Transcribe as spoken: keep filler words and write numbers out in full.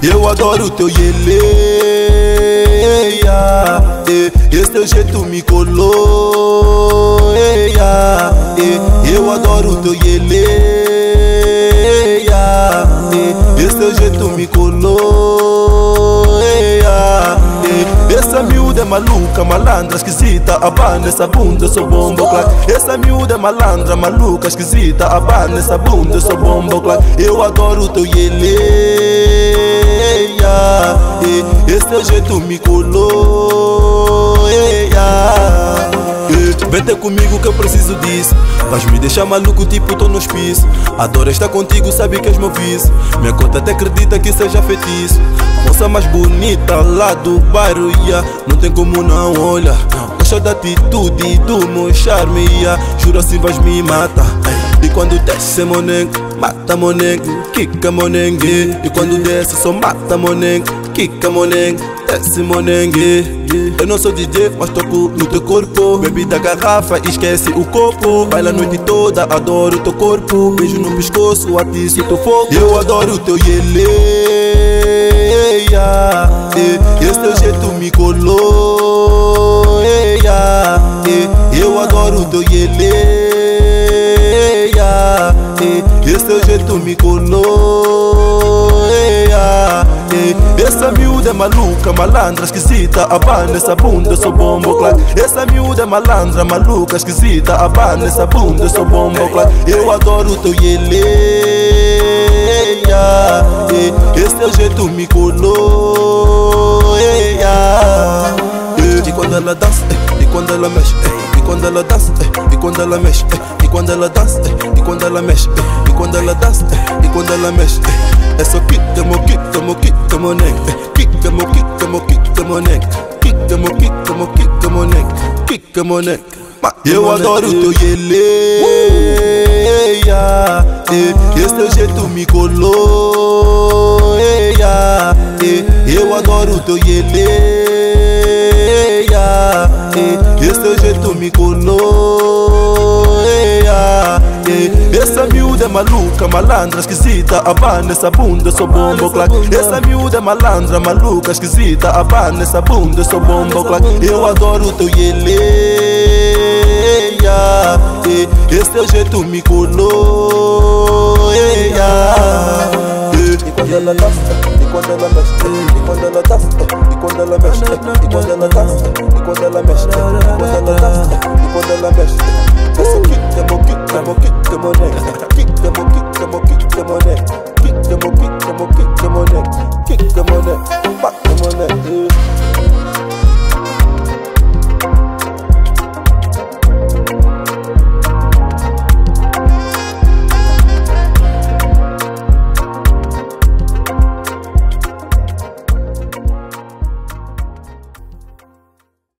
Eu adoro o teu ieleia, esse teu jeito me colou, eu adoro o teu ieleia, esse teu jeito me colou, essa miúda é maluca, malandra, esquisita, abana essa bunda, eu sou bombo claro. Essa miúda é malandra, maluca, esquisita, abana essa bunda, eu sou bombo claro. Eu adoro o teu ieleia, esse teu jeito me colou, vem ter comigo que eu preciso disso. Vais me deixar maluco tipo tô no hospício. Adoro estar contigo, sabe que és meu vício. Minha conta até acredita que seja feitiço. Moça mais bonita lá do bairro, yeah. Não tem como não olhar. Gosto da atitude e do meu charme, yeah. Juro assim vais me matar. E quando desce monengue, mata monengue, quica monengue. E quando desce só mata monengue, quica monengue, desce monengue. Eu não sou D J, mas toco no teu corpo. Bebi da garrafa, esquece o copo. Baila a noite toda, adoro o teu corpo. Beijo no pescoço, atiço o teu fogo. Eu adoro o teu ieleia, esse teu jeito me colou, eu adoro o teu ieleia, esse teu jeito me colou, essa miúda é maluca, malandra, esquisita, abana essa bunda, eu sou bombo claro. Essa miúda é malandra, maluca, esquisita, abana essa bunda, eu sou bombo claro. Eu adoro o teu ieleia, esse teu jeito me colou, e quando ela dança, e quando ela mexe, e quando ela dança, e quando ela mexe, e quando ela dança, e quando ela mexe, e quando ela dança, e quando ela mexe. É só quica, mo quica, mo quica, moneque. Quica, mo quica, mo quica, moneque. Quica, mo quica, mo quica, moneque. Quica, moneque. Eu adoro o teu ieleia, esse teu jeito me colou, eu adoro o teu ieleia, esse teu jeito me colou, essa miúda é maluca, malandra, esquisita, abana essa bunda, eu sou bombo claro. Essa miúda é malandra, maluca, esquisita, abana essa bunda, eu sou bombo claro. Eu adoro o teu ieleia, esse teu jeito me colou, e quando ela dança, e quando ela mexe, e quando ela dança, e quando ela mexe, e quando ela dança, e quando ela mexe, e quando ela dança, e quando ela mexe. Essa quica, mo quica, mo quica, moneque. Quica, mo quica, mo quica, moneque. Quica, mo quica, mo quica, moneque. Quica, moneque, bate, moneque.